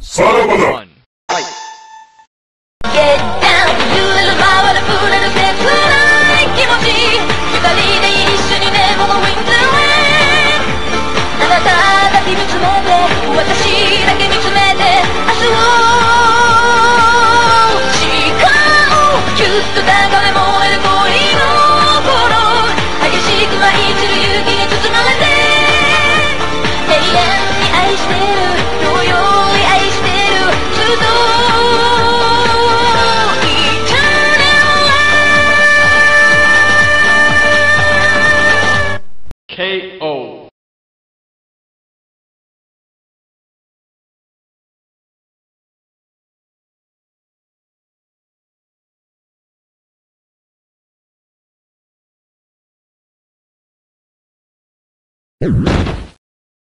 さらばだ。 Get down 揺れる回る触れる切ない気持ち二人で一緒にねこのウィンドウへあなただけ見つめて私だけ見つめて明日を誓おうきっと高め燃える恋の心激しく舞い散る勇気に包まれて永遠に愛してる同様に愛してるずっと KO you